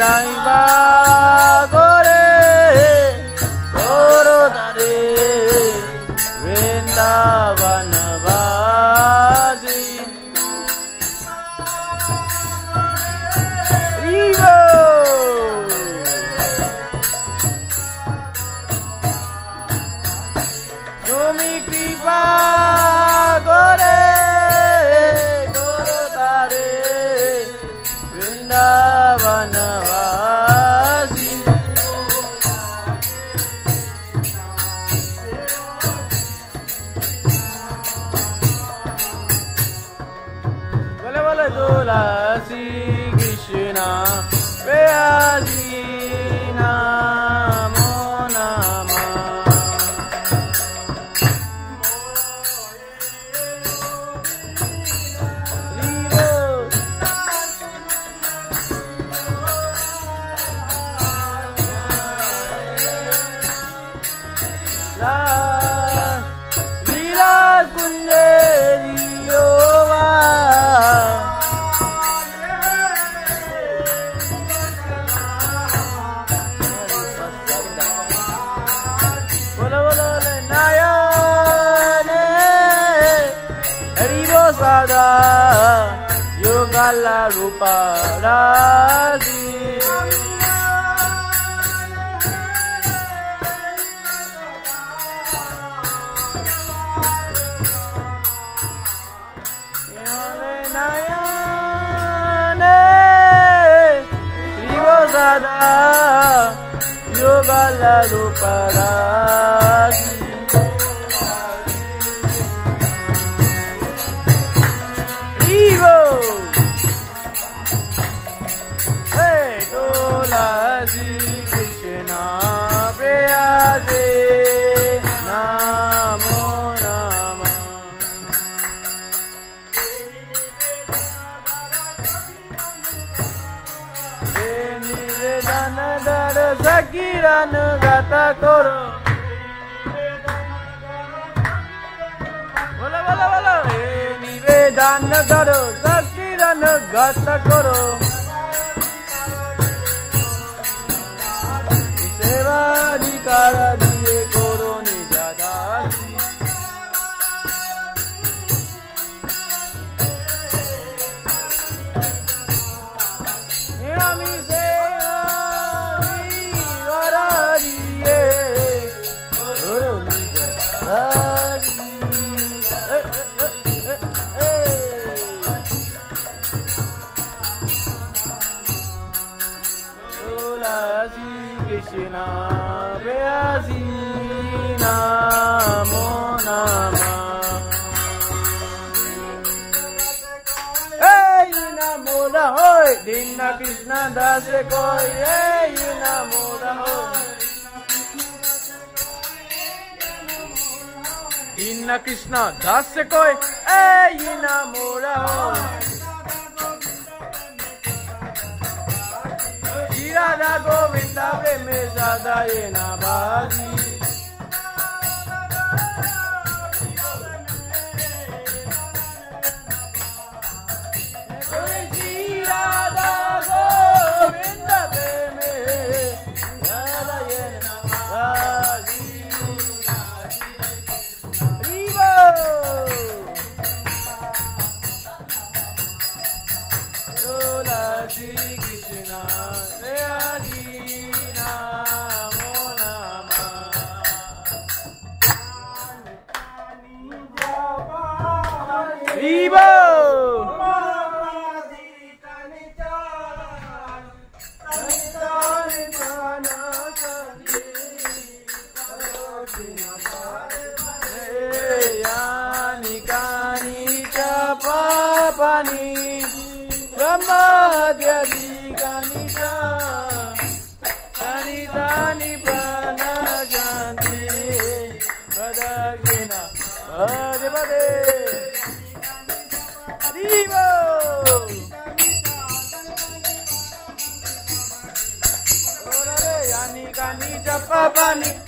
लाइबा गोरे गोरो तारे वृंदावन वासी तुमी कृपा गोरे गोरो तारे वृंदावन वासी बोले बोले तुलसी कृष्णा प्रेयसी नमो नमः लीला कुंजेरियो बोलो बोलो नयने हरिवो सदा योगाला रूपा राजी योगाला रूपा राजी तुलसी कृष्णा प्रेयसी नमो नमः निवेदन दर सकीरन गाता करो बोलो बोलो बोलो निवेदन दर सकीरन गाता करो सेवाधिकार दिए करो निजादासी আমি সে দিয়ে কৰো নিজাদাসী तुलसी कृष्णा प्रेयसी नमो नमः नमो रहो दीन कृष्ण दास कोई नमो रहो दीन कृष्ण दास कोई नमो रहो राधा गोविंदा प्रेम सदा ये नाबाजी राधा गोविंदा प्रेम सदा ये नाबाजी तुलसी कृष्णा प्रेयसी नमो नमः यानि कानि च पापानि ब्रह्माद्यधिकानि च तानि तानि प्रणश्यन्ति प्रदक्षिणा पदे पदे दिवो यानि कानि च पापानि